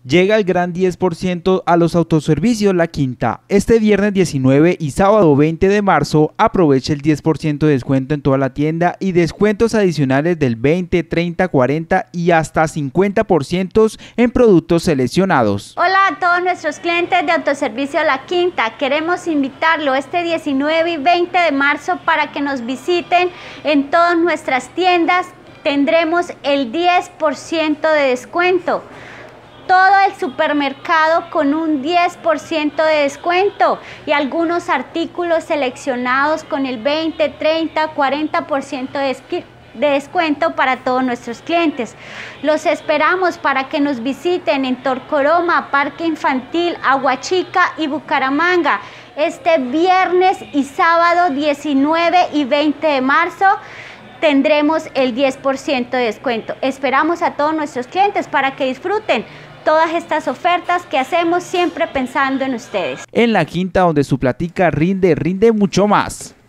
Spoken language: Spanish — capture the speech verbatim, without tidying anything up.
Llega el gran diez por ciento a los autoservicios La Quinta. Este viernes diecinueve y sábado veinte de marzo aprovecha el diez por ciento de descuento en toda la tienda y descuentos adicionales del veinte, treinta, cuarenta y hasta cincuenta por ciento en productos seleccionados. Hola a todos nuestros clientes de Autoservicio La Quinta. Queremos invitarlo este diecinueve y veinte de marzo para que nos visiten en todas nuestras tiendas. Tendremos el diez por ciento de descuento. Todo el supermercado con un diez por ciento de descuento y algunos artículos seleccionados con el veinte, treinta, cuarenta por ciento de descuento para todos nuestros clientes. Los esperamos para que nos visiten en Torcoroma, Parque Infantil, Aguachica y Bucaramanga este viernes y sábado diecinueve y veinte de marzo. Tendremos el diez por ciento de descuento. Esperamos a todos nuestros clientes para que disfruten todas estas ofertas que hacemos siempre pensando en ustedes. En La Quinta, donde su platica rinde, rinde mucho más.